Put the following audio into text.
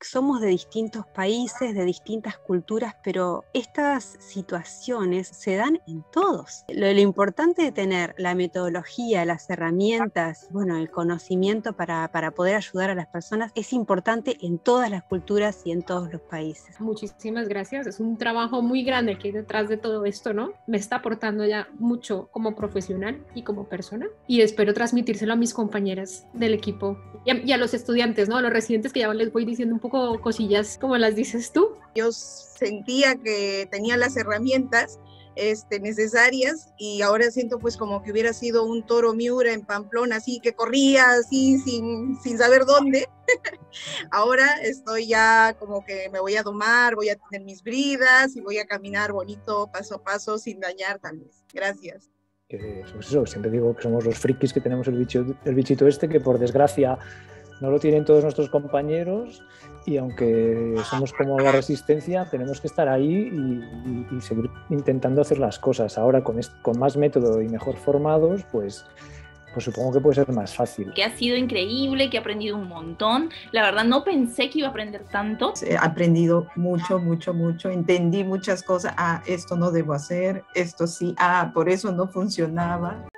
somos de distintos países, de distintas culturas, pero estas situaciones se dan en todos. Lo importante de tener la metodología, las herramientas, bueno, el conocimiento para poder ayudar a las personas es importante en todas las culturas y en todos los países. Muchísimas gracias, es un trabajo muy grande que hay detrás de todo esto, ¿no? Me está aportando ya mucho como profesional y como persona, y espero transmitírselo a mis compañeras del equipo y a los estudiantes, ¿no? A los residentes, que ya les voy diciendo un poco cosillas como las dices tú. Yo sentía que tenía las herramientas necesarias, y ahora siento pues como que hubiera sido un toro Miura en Pamplona, así que corría así sin saber dónde. Ahora estoy ya como que me voy a domar, voy a tener mis bridas y voy a caminar bonito, paso a paso, sin dañar tal vez. Gracias. Pues eso, siempre digo que somos los frikis que tenemos el bichito este, que por desgracia no lo tienen todos nuestros compañeros, y aunque somos como la resistencia, tenemos que estar ahí y seguir intentando hacer las cosas. Ahora con más método y mejor formados, pues supongo que puede ser más fácil. Que ha sido increíble, que he aprendido un montón. La verdad no pensé que iba a aprender tanto. He aprendido mucho, entendí muchas cosas. Esto no debo hacer, esto sí, por eso no funcionaba.